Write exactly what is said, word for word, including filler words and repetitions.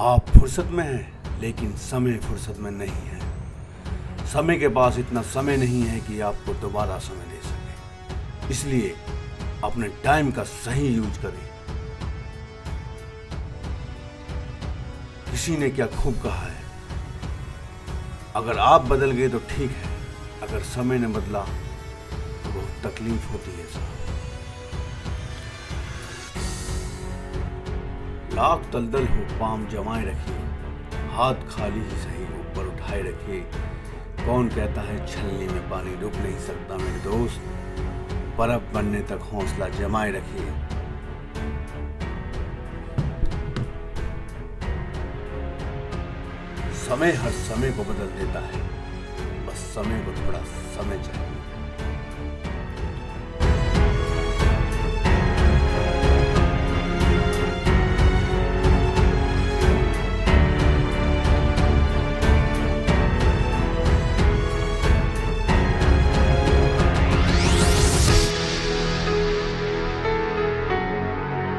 आप फुर्सत में हैं, लेकिन समय फुर्सत में नहीं है। समय के पास इतना समय नहीं है कि आपको दोबारा समय दे सके। इसलिए अपने टाइम का सही यूज करें। किसी ने क्या खूब कहा है, अगर आप बदल गए तो ठीक है, अगर समय ने बदला तो बहुत तकलीफ होती है साहब। लाख दलदल हो पाम जमाए रखिए, हाथ खाली ही सही ऊपर उठाए रखिए। कौन कहता है छलनी में पानी रुक नहीं सकता मेरे दोस्त, बर्फ बनने तक हौसला जमाए रखिए। समय हर समय को बदल देता है, बस समय को थोड़ा समय चाहिए।